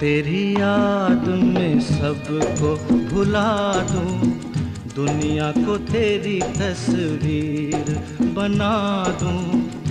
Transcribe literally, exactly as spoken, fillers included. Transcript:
तेरी याद में सबको भुला दूं, दुनिया को तेरी तस्वीर बना दूं।